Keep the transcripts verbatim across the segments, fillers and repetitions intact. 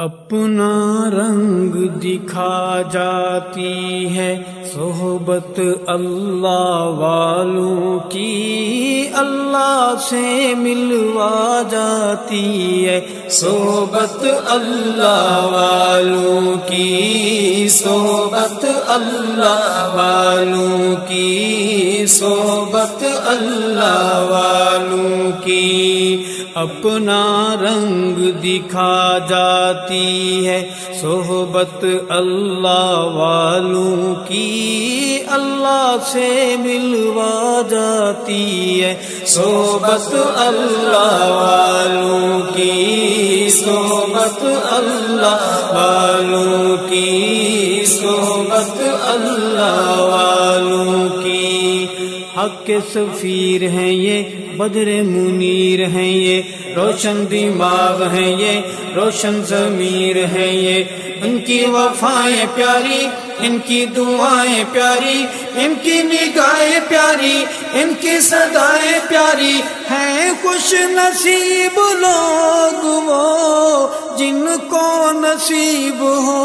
اپنا رنگ دکھا جاتی ہے صحبت اللہ والوں کی، اللہ سے ملوا جاتی ہے صحبت اللہ والوں کی، صحبت اللہ والوں کی، صحبت اللہ والوں کی، اپنا رنگ دکھا جاتی ہے صحبت اللہ والوں کی، اللہ سے ملوا جاتی ہے صحبت اللہ والوں کی، صحبت اللہ والوں کی، صحبت اللہ والوں کی۔ حق کے سفیر ہیں یہ، بدر منیر ہیں یہ، روشن دماغ ہیں یہ، روشن ضمیر ہیں یہ، ان کی وفائیں پیاری، ان کی دعائیں پیاری، ان کی نگاہیں پیاری، ان کی صدائیں پیاری، ہیں خوش نصیب لوگ وہ جن کو نصیب ہو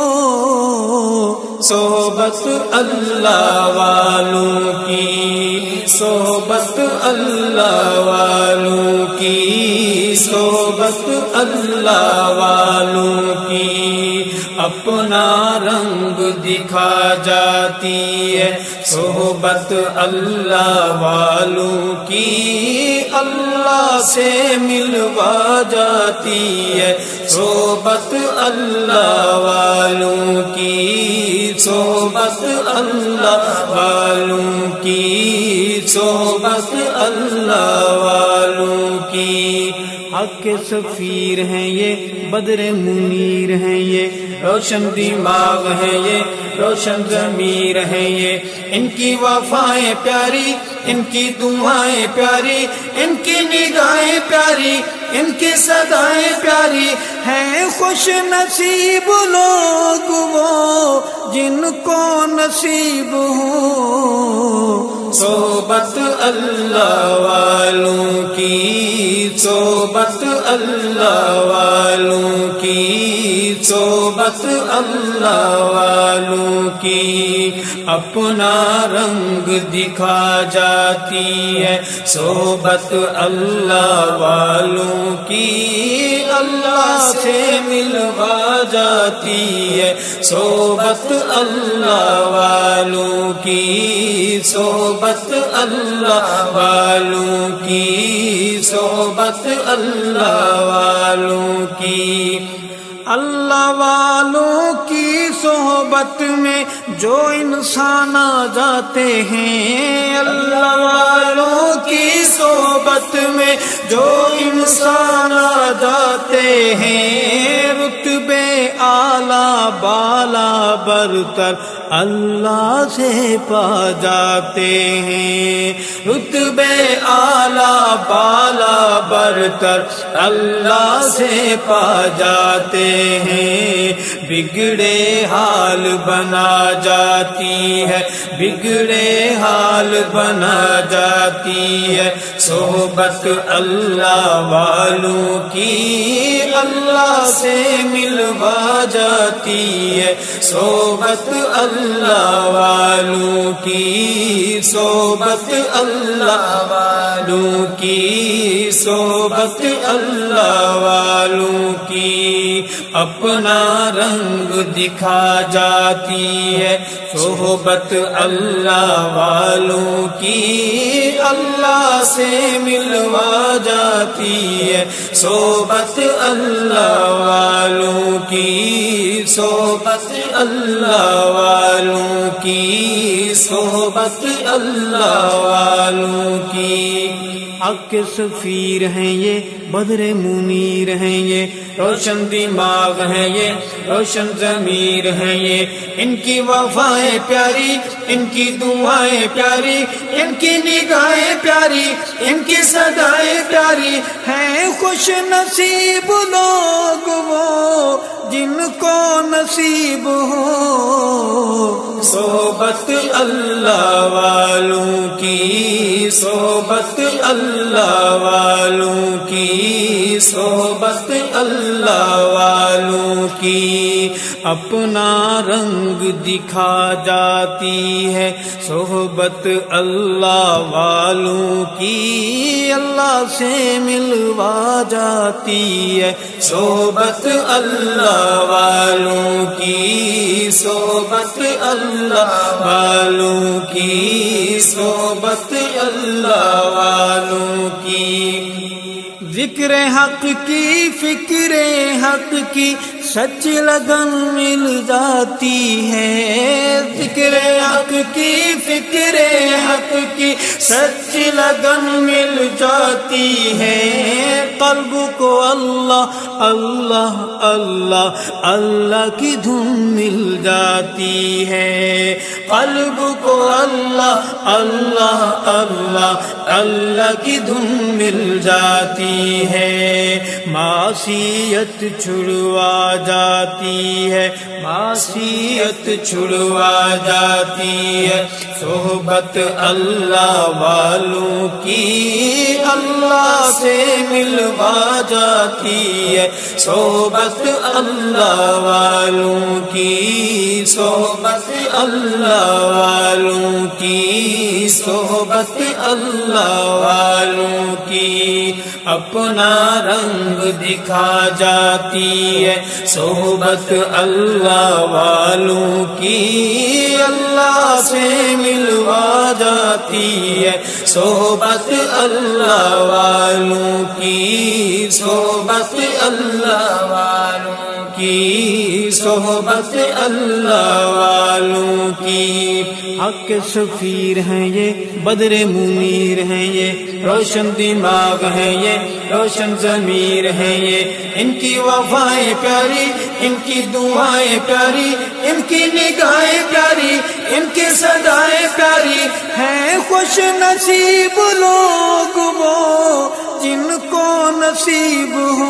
صحبت اللہ والوں کی، صحبت اللہ والوں کی، صحبت اللہ والوں کی، اپنا رنگ دکھا جاتی ہے صحبت اللہ والوں کی، اللہ سے ملوا جاتی ہے صحبت اللہ والوں کی، صحبت اللہ والوں کی، صحبت اللہ والوں کی۔ حق کے سفیر ہیں یہ، بدر منیر ہیں یہ، روشن دماغ ہیں یہ، روشن ضمیر ہیں یہ، ان کی وفائیں پیاری، ان کی دعائیں پیاری، ان کی نگاہیں پیاری، ان کی صدائیں پیاری، ہیں خوش نصیب لوگ وہ جن کو نصیب ہو صحبت اللہ والوں کی، صحبت اللہ والوں کی، صحبت اللہ والوں کی، اپنا رنگ دکھا جاتی ہے صحبت اللہ والوں کی، اللہ سے ملوا جاتی ہے صحبت اللہ والوں کی، صحبت اللہ والوں کی، صحبت اللہ والوں کی۔ اللہ والوں کی صحبت میں جو انسان آ جاتے ہیں، اللہ والوں کی صحبت میں جو انسان آ جاتے ہیں، رتبے اعلیٰ بالا برتر اللہ سے پا جاتے ہیں، رتبے اعلیٰ بالا برتر اللہ سے پا جاتے ہیں، بگڑے حال بنا جاتی ہے، بگڑے حال بنا جاتی ہے صحبت اللہ والوں کی، اللہ سے ملوا جاتی ہے صحبت اللہ والوں کی، صحبت اللہ والوں کی، صحبت اللہ والوں کی، اپنا رنگ دکھا جاتی ہے صحبت اللہ والوں کی، اللہ سے ملوا جاتی ہے صحبت اللہ والوں کی، صحبت اللہ والوں کی، صحبت اللہ والوں کی۔ حق کے سفیر ہیں یہ، بدر منیر ہیں یہ، روشن دماغ ہیں یہ، روشن ضمیر ہیں یہ، ان کی وفائیں پیاری، ان کی دعائیں پیاری، ان کی نگاہیں پیاری، ان کی صدائیں پیاری، ہیں خوش نصیب لوگ وہ جن کو نصیب ہو صحبت اللہ والوں کی، صحبت اللہ والوں کی، صحبت اللہ والوں کی اپنا رنگ دکھا جاتی ہے، صحبت اللہ والوں کی اللہ سے ملوا جاتی ہے، صحبت اللہ والوں کی، صحبت اللہ والوں کی، صحبت اللہ والوں کی ذکر حق کی، فکر حق کی سچ لگن مل جاتی ہے، ذکر حق کی، فکر حق کی سچ لگن مل جاتی ہے، قلب کو اللہ اللہ اللہ اللہ کی دھن مل جاتی ہے، قلب کو اللہ اللہ اللہ اللہ کی دھن مل جاتی ہے، معصیت چھڑوا جاتی ہے، معصیت چھڑوا جاتی ہے، صحبت اللہ والوں کی اللہ سے ملوا جاتی ہے، صحبت اللہ والوں کی، صحبت اللہ والوں کی، صحبت اللہ والوں کی اپنا رنگ دکھا جاتی ہے، صحبت اللہ والوں کی اللہ سے ملوا جاتی ہے، صحبت اللہ والوں کی، صحبت اللہ والوں کی، صحبت اللہ والوں کی حق سفیر ہیں یہ، بدر منیر ہیں یہ، روشن دماغ ہیں یہ، روشن ضمیر ہیں یہ، ان کی وفائیں پیاری، ان کی دعائیں پیاری، ان کی نگاہیں پیاری، ان کی صدائیں پیاری ہیں، خوش نصیب لوگ وہ جن کو نصیب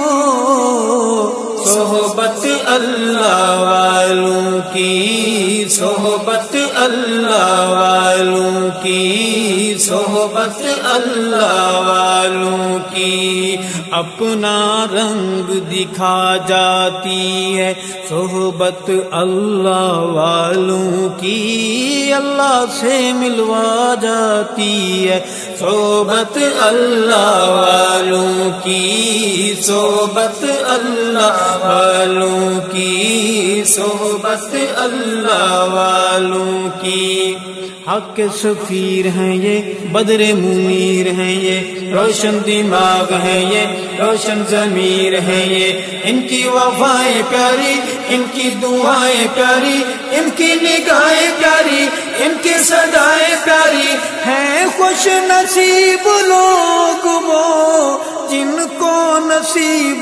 ہو صحبت اللہ والوں کی، صحبت اللہ والوں کی، صحبت اللہ والوں کی اپنا رنگ دکھا جاتی ہے، صحبت اللہ والوں کی اللہ سے ملوا جاتی ہے، صحبت اللہ والوں کی، صحبت اللہ والوں کی، صحبت اللہ والوں کی حق سفیر ہیں یہ، بدر منیر ہیں یہ، روشن دماغ ہیں یہ، روشن ضمیر ہیں یہ، ان کی وفائیں پیاری، ان کی دعائیں پیاری، ان کی نگاہیں پیاری، ان کی صدائیں پیاری ہیں، خوش نصیب لوگ وہ جن کو نصیب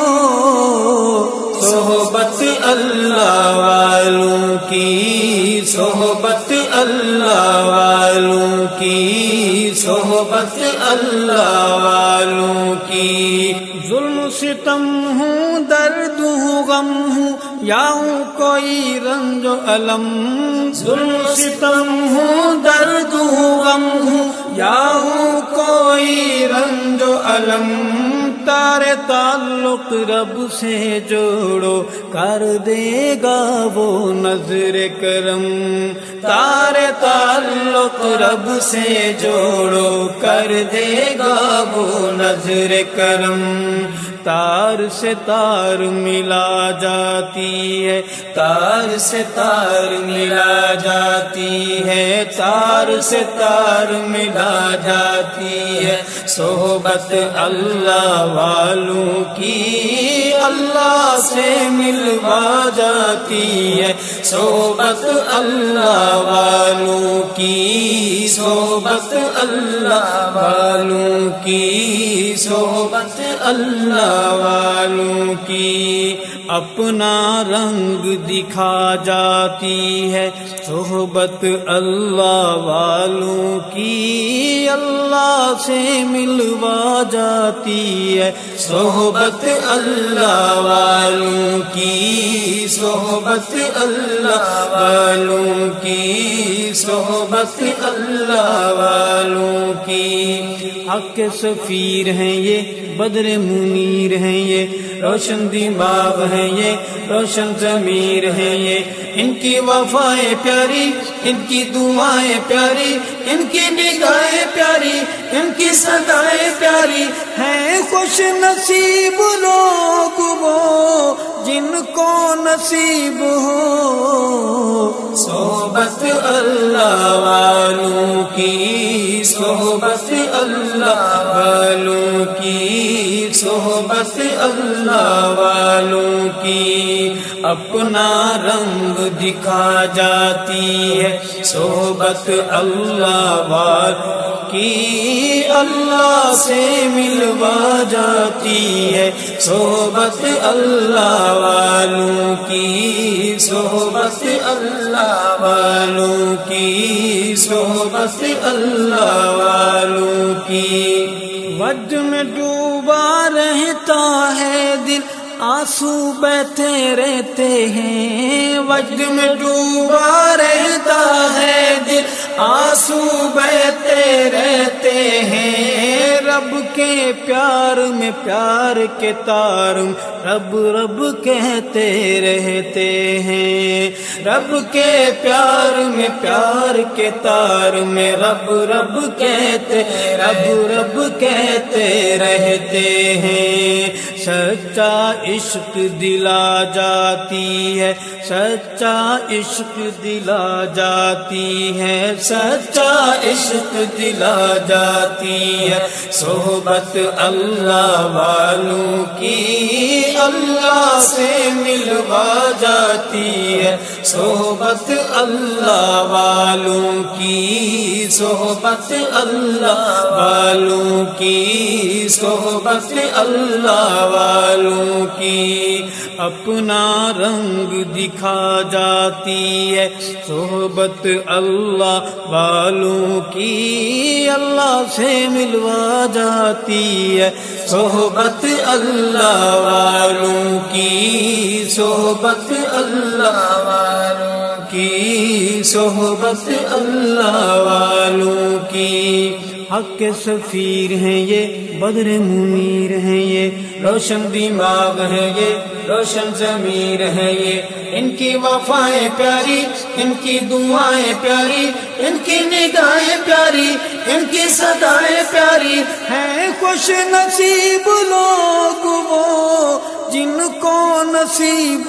ہو صحبت اللہ والوں کی، صحبت اللہ والوں کی، صحبت اللہ والوں کی ظلم ستم ہوں، درد ہوں، غم ہوں، یا ہوں کوئی رنج و علم، ظلم ستم ہوں، درد ہوں، غم ہوں، یا ہوں کوئی رنج و علم، تارے تعلق رب سے جوڑو کر دے گا وہ نظر کرم، تارے تعلق رب سے جوڑو کر دے گا وہ نظر کرم، تار سے تار ملا جاتی ہے، تار سے تار ملا جاتی ہے، تار سے تار ملا جاتی ہے، صحبت اللہ والوں کی اللہ سے ملوا جاتی ہے، صحبت اللہ والوں کی، صحبت اللہ والوں کی، صحبت اللہ والوں کی اپنا رنگ دکھا جاتی ہے، صحبت اللہ والوں کی اللہ سے ملوا جاتی ہے، صحبت اللہ والوں کی، صحبت اللہ والوں کی، صحبت اللہ والوں کی۔ حق کے سفیر ہیں یہ، بدر منیر ہیں یہ، روشن دماغ ہیں یہ، روشن ضمیر ہیں یہ، ان کی وفائیں پیاری، ان کی دعائیں پیاری، ان کی نگاہیں پیاری، ان کی صدائیں پیاری ہیں۔ خوش نصیب لوگ وہ جن کو نصیب ہو صحبت اللہ والوں کی، صحبت اللہ والوں کی، صحبت اللہ والوں کی۔ اپنا رنگ دکھا جاتی ہے، صحبت اللہ والوں کی اللہ سے ملوا جاتی ہے، صحبت اللہ والوں کی، صحبت اللہ والوں کی، صحبت اللہ والوں کی۔ وجد میں ڈوبا رہتا ہے دل، آنسو بہتے رہتے ہیں، وجد میں ڈوبا رہتا ہے دل، آنسو بہتے رہتے ہیں، رب کے پیار میں پیار کے تار رب رب کہتے رہتے ہیں، رب کے پیار میں پیار کے تار میں رب رب کہتے، رب رب کہتے رہتے ہیں۔ سچا عشق دلا جاتی ہے، سچا عشق دلا جاتی ہے، سچا عشق دلا جاتی ہے، صحبت اللہ والوں کی اللہ سے ملوا جاتی ہے، صحبت اللہ والوں کی، صحبت اللہ والوں کی، صحبت اللہ والوں کی۔ اپنا رنگ دکھا جاتی ہے، صحبت اللہ والوں کی اللہ سے ملوا جاتی ہے، صحبت اللہ والوں کی، صحبت اللہ والوں کی، صحبت اللہ والوں کی۔ حق کے سفیر ہیں یہ، بدر منیر ہیں یہ، روشن دماغ ہیں یہ، روشن ضمیر ہیں یہ، ان کی وفائیں پیاری، ان کی دعائیں پیاری، ان کی نگاہیں پیاری، ان کی صدائیں پیاری ہیں۔ خوش نصیب لوگ وہ جن کو نصیب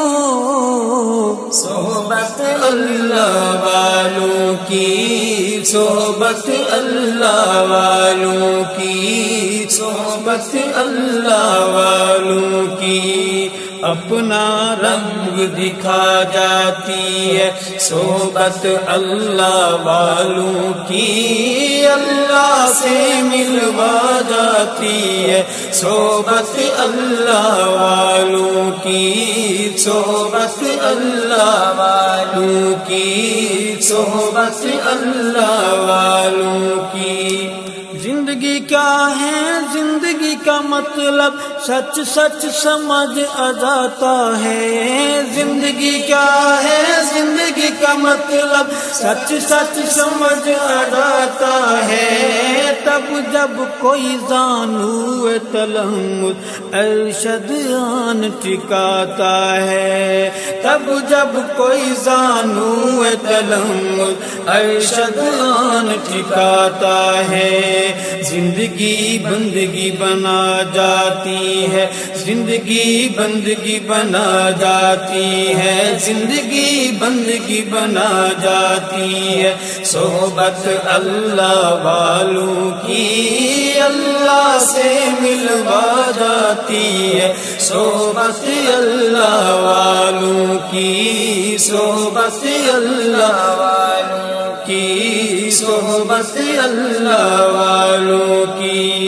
ہو صحبت اللہ والوں کی، صحبت اللہ والوں کی، صحبت اللہ والوں کی۔ اپنا رنگ دکھا جاتی ہے، صحبت اللہ والوں کی اللہ سے ملوا جاتی ہے، صحبت اللہ والوں کی، صحبت اللہ والوں کی، صحبت اللہ والوں کی۔ زندگی کیا ہے، زندگی کا مطلب سچ سچ سمجھ آ جاتا ہے، زندگی کیا ہے، زندگی کا مطلب سچ سچ سمجھ آ جاتا ہے، تب جب کوئی زانو تلمس ارشد آن ٹکاتا ہے، تب جب کوئی زانو تلمس ارشد آن ٹکاتا ہے۔ زندگی بندگی بنا جاتی ہے، زندگی بندگی بنا جاتی ہے، زندگی بندگی بنا جاتی ہے، صحبت اللہ والوں کی اللہ سے ملوا جاتی ہے، صحبت اللہ والوں کی، صحبت اللہ والوں کی، صحبت اللہ والوں کی۔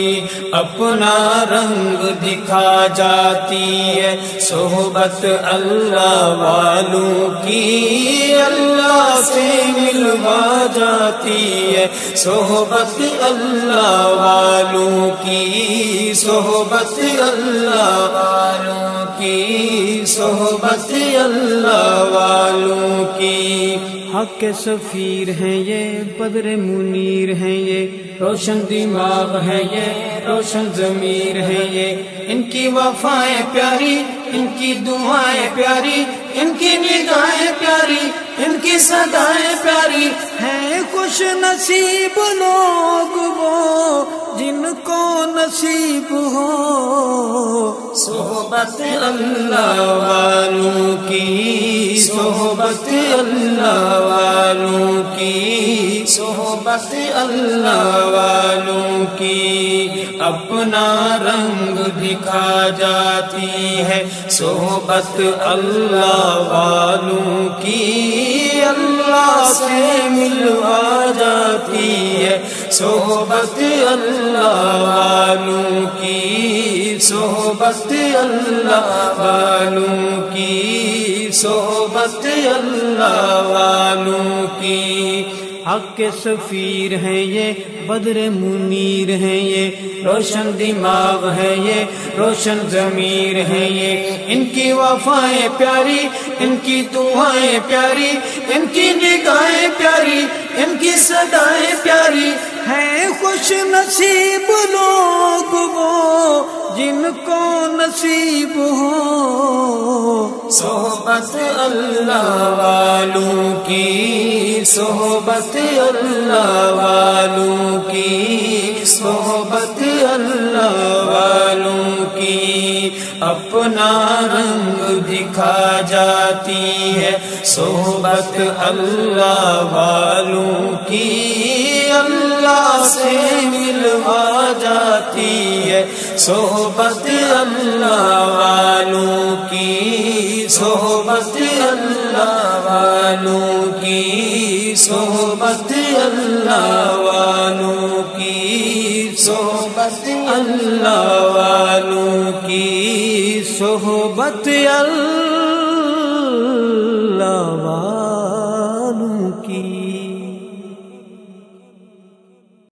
اپنا رنگ دکھا جاتی ہے صحبت اللہ والوں کی، اللہ سے ملوا جاتی ہے صحبت اللہ والوں کی، صحبت اللہ والوں کی، صحبت اللہ والوں کی۔ حق کے سفیر ہیں یہ، بدر منیر ہیں یہ، روشن دماغ ہے یہ، روشن ضمیر ہے یہ، ان کی وفائیں پیاری، ان کی دعائیں پیاری، ان کی نگاہیں پیاری، ان کی صدائیں پیاری ہیں۔ خوش نصیب لوگ وہ جن کو نصیب ہو صحبت اللہ والوں کی، صحبت اللہ والوں کی، صحبت اللہ والوں کی۔ اپنا رنگ دکھا جاتی ہے صحبت اللہ والوں کی، اللہ سے ملوا جاتی ہے صحبت اللہ والوں کی، صحبت اللہ والوں کی، صحبت اللہ والوں کی۔ حق کے سفیر ہیں یہ، بدر منیر ہیں یہ، روشن دماغ ہے یہ، روشن ضمیر ہے یہ، ان کی وفائیں پیاری، ان کی دعائیں پیاری، ان کی نگاہیں پیاری، ان کی صدائیں پیاری ہیں۔ خوش نصیب لوگ وہ جن کو نصیب ہو صحبت اللہ والوں کی، صحبت اللہ والوں کی، صحبت اللہ والوں کی۔ اپنا رنگ دکھا جاتی ہے صحبت اللہ والوں کی، اللہ سے ملوا جاتی ہے صحبت اللہ والوں کی، صحبت اللہ والوں کی، صحبت اللہ والوں کی، صحبت اللہ والوں کی، صحبت اللہ